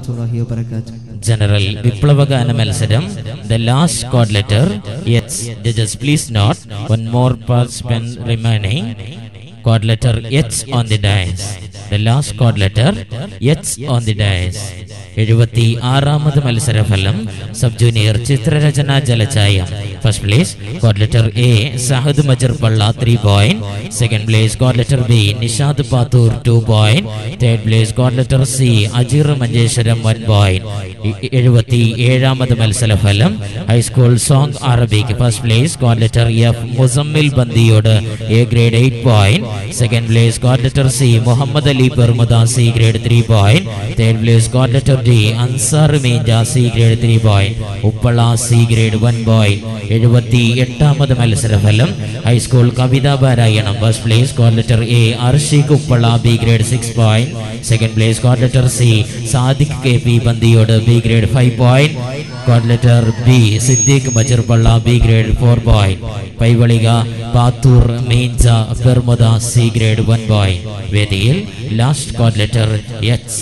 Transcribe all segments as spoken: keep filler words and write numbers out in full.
warahmatullahi wabarakatuh. General Viplavaga Malsaram, the last chord letter. Yes, judges, please note one more participant remaining. Chord letter H on the dice. The last chord letter H on the dice. എഴുപത്തി ആറാമത് മത്സരഫലം sub junior ചിത്രരചന ജലചായം. First place code letter A Sahad Majarpalla three point. Second place code letter B Nishad Pathur two point. Third place code letter C Ajeer Manjeshwaram one point. എഴുപത്തി ഏഴാമത് മത്സരഫലം high school song Arabic. First place code letter F Musammil Bandiyod A grade eight point. Second place code letter C Muhammad Ali Permuda C grade three point. Third place code letter Ansar Meenja C grade three point. Uppala C grade one point. എഴുപത്തി എട്ടാമത് മത്സരഫലം high school കവിതാ പാരായണം. First place code letter A Arshiq Uppala B grade six point. Second place code letter C Sadiq K P Bandiyod B grade five point. Code letter B Siddique Majarpalla B grade four point. Paivalike Pathur Meenja Permuda C grade one point. വേദിയിൽ last code letter H.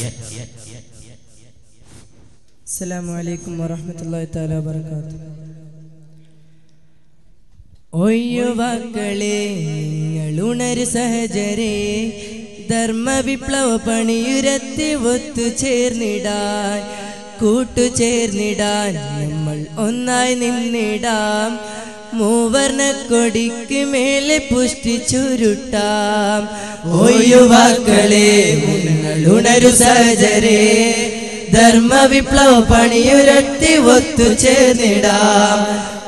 അസ്സലാമു അലൈക്കും വറഹ്മത്തുള്ളാഹി തആല വബറകാതുഹു. ഒയ്യുവാക്കളെ നിങ്ങളുണരു സഹചരേ, ധർമ്മ വിപ്ലവ പണിയുരത്തി ഒത്തുചേർന്നിടാൻ കൂട്ടുചേർന്നിടാൻ നമ്മൾ ഒന്നായി നിന്നിടാം. മൂവർണ്ണ കൊടിക്ക് മേലെ പുഷ്ടി ചുരുട്ടാം. ഒയ്യുവാക്കളെ നിങ്ങളുണരു സഹചരേ, ധർമ്മ വിപ്ലവ പണിയുരട്ടി ഒത്തുചേർന്നിടാം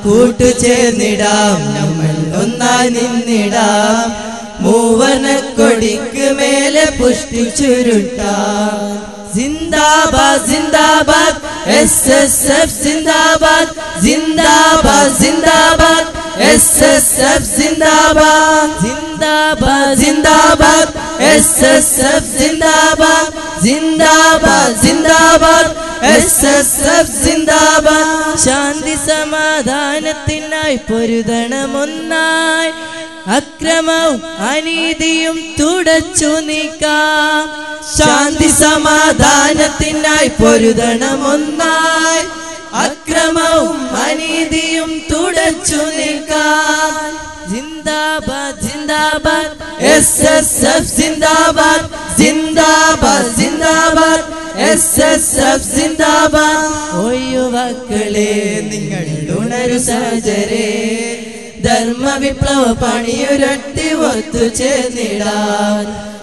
കൂട്ടുചേർന്നിടാം നമ്മൾ ഒന്നായി നിന്നിടാം. മൂവർണ്ണ കൊടിക്ക് മേലെ പുഷ്ടി ചുരുട്ടാം. ജിന്ദാബാദ് ജിന്ദാബാദ് എസ് എസ് എഫ് ജിന്ദാബാദ്. ജിന്ദാബാദ് ജിന്ദാബാദ് എസ് എസ് എഫ് ജിന്ദാബാദ്. ജിന്ദാബാദ് ജിന്ദാബാദ് എസ് എസ് എഫ് ജിന്ദാബാദ്. ജിന്ദാബാദ് ജിന്ദാബാദ് എസ് എസ് എഫ് ജിന്ദാബാദ്. ശാന്തി സമാധാനത്തിനായി പൊരുതണമൊന്നായി, അക്രമവും അനീതിയും തുടച്ചു നീക്കാം. ശാന്തി സമാധാനത്തിനായി പൊരുതണമൊന്നായി, അക്രമവും അനീതിയും തുടച്ചു നീക്കാം. ജിന്ദാബാദ് ജിന്ദാബാദ് എസ് എസ് എഫ് ജിന്ദാബാദ്. ജിന്ദാബാദ് ജിന്ദാബാദ് എസ് എസ് എഫ് ജിന്ദാബാദ്. ഒയ്യുവാക്കളെ നിങ്ങൾ ഉണരു സഹചരേ, ധർമ്മ വിപ്ലവ പണിയുരട്ടി ഒത്തുചേർന്നിടാം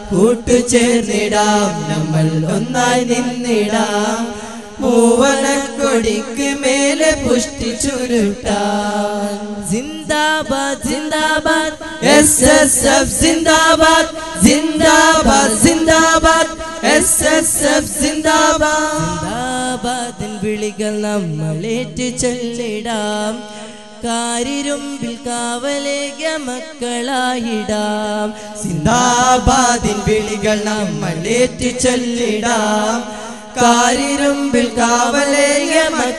കൂട്ടുചേർന്നിടാം നമ്മൾ ഒന്നായി നിന്നിടാം. മൂവർണ്ണ കൊടിക്ക് മേലെ പുഷ്ടി ചുരുട്ടാം. ജിന്ദാബാദ് ജിന്ദാബാദ് എസ് എസ് എഫ് ജിന്ദാബാദ്. ജിന്ദാബാദ് ജിന്ദാബാദ് എസ് എസ് എഫ് ജിന്ദാബാദ്. ജിന്ദാബാദിൻ വിളികൾ നമ്മളേറ്റ് ചൊല്ലിടാം. കാരിരുമ്പിൽ കാവലേക മക്കളായിടാം. സിന്ദാബാദിൻ വിളികൾ നമ്മളേറ്റ് ചൊല്ലിടാം. കാരിരുമ്പിൽ കാവലേക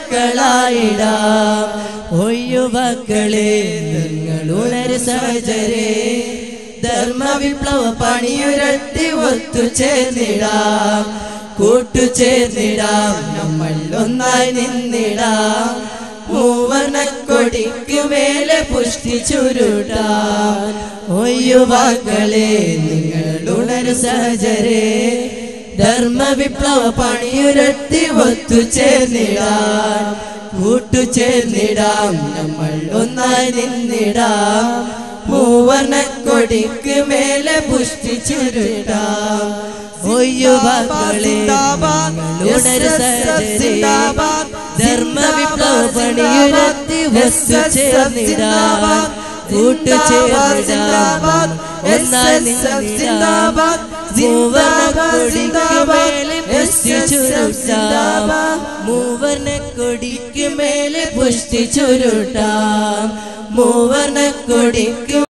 മക്കളായിടാം. ഒയ്യുവാക്കളെ നിങ്ങൾ ഉണരു സഹചരേ, ധർമ്മ വിപ്ലവ പണിയുരട്ടി ഒത്തുചേർന്നിടാം കൂട്ടുചേർന്നിടാം നമ്മൾ ഒന്നായി നിന്നിടാം. മൂവർണ്ണ കൊടിക്ക് മേലെ പുഷ്ടി ചുരുട്ടാം. ഒയ്യുവാക്കളെ നിങ്ങൾ ഉണരു സഹചരേ, ധർമ്മ വിപ്ലവ പണിയുരട്ടി ഒത്തുചേർന്നിടാം കൂട്ടുചേർന്നിടാം നമ്മൾ ഒന്നായി നിന്നിടാം. മൂവർണ്ണ കൊടിക്ക് മേലെ പുഷ്ടി ചുരുട്ടാം. ഒയ്യുവാക്കളെ ഉണരു സഹചരേ, ധർമ്മ വിപ്ലവ പണിയുരത്തി ഒത്തുചേർന്നിടാം കൂട്ടുചേർന്നിടാം ഒന്നായി നിന്നിടാം. മൂവർണ്ണ കൊടിക്ക് മേലെ പുഷ്ടി ചുരുട്ടാം. മൂവർണ്ണ കൊടിക്ക് മേലെ പുഷ്ടി ചുരുട്ടാം. മൂവർണ്ണ കൊടിക്ക്